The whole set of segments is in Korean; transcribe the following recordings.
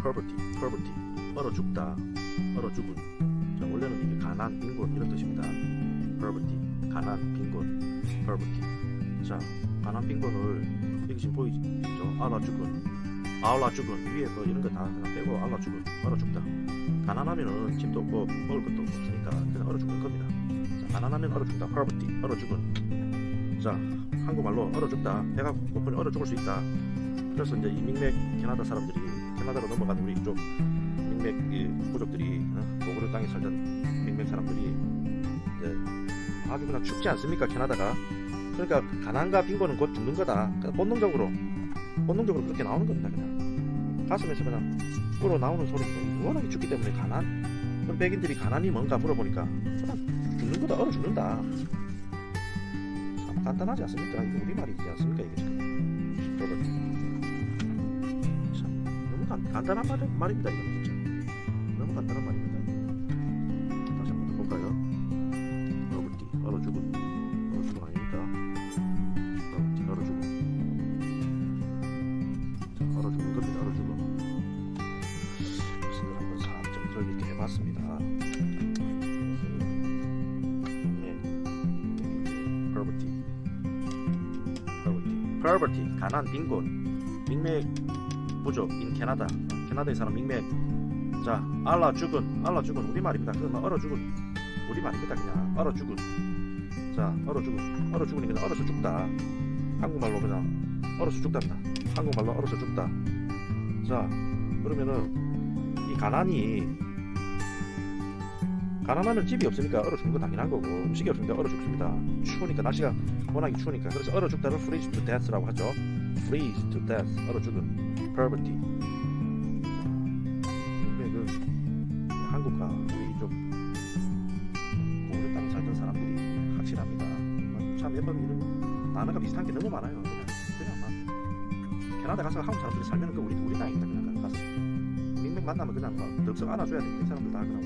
poverty, 얼어 죽다, 얼어 죽은. 자, 원래는 이게 가난, 빈곤 이런 뜻입니다. poverty, 가난, 빈곤, poverty. 자, 가난, 빈곤을 여기 지금 보이죠? 알아 죽은 위에 뭐 이런 거 다 그냥 빼고 알아 죽은, 얼어 죽다. 가난하면은 집도 없고 먹을 것도 없으니까 그냥 얼어 죽는 겁니다. 자, 가난하면 얼어 죽다, poverty, 얼어 죽은. 자, 한국말로 얼어 죽다, 배가 고프니 얼어 죽을 수 있다. 그래서 이제 이 민맥 캐나다 사람들이, 캐나다로 넘어간 우리 이쪽 민맥 부족들이, 고구려 땅에 살던 민맥 사람들이 이제 아주 그냥 춥지 않습니까, 캐나다가. 그러니까 가난과 빈곤은 곧 죽는 거다. 본능적으로 그렇게 나오는 겁니다. 그냥 가슴에서 그냥 불어 나오는 소리입니다. 워낙에 춥기 때문에 그럼 백인들이 가난이 뭔가 물어보니까 그냥 죽는 거다, 얼어 죽는다. 참 간단하지 않습니까? 이거 우리말이지 않습니까, 이게 지금. 참 너무 간단한 말입니다. 이거 진짜 너무 간단한 말입니다. 이거. 다시 한번 더 볼까요? 얼어 죽은 아닙니까? 얼어 죽은. 자, 얼어 죽은 겁니다. 얼어 죽은. 그래서 한번 살짝 이렇게 해봤습니다. poverty, 가난, 빈곤, 민맥 부족 in 캐나다, 캐나다의 사람 민맥. 자, 알아 죽은 우리말입니다. 그건 얼어 죽은 우리말입니다. 그냥 얼어 죽은. 자, 얼어 죽으니 그냥 얼어서 죽다. 한국말로 그냥 얼어서 죽답니다. 한국말로 얼어서 죽다. 자, 그러면은 이 가난하면 집이 없으니까 얼어 죽는 건 당연한 거고, 음식이 없으니까 얼어 죽습니다. 추우니까, 날씨가 워낙에 추우니까. 그래서 얼어 죽다를 freeze to death라고 하죠. freeze to death, 얼어 죽은. poverty. 한국과 우리 이쪽 고구려 땅에 살던 사람들이 확실합니다. 참 여러분, 이런 단어가 비슷한 게 너무 많아요. 그냥 막 캐나다 가서 한국 사람들이 살면 우리 땅입니다. 그냥 가서 민맥 만나면 그냥 막 덥석 안아줘야 돼. 그 사람들 다 그냥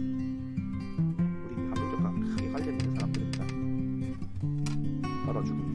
우리 한민족과 크게 관련 있는 사람들입니다. 알아주고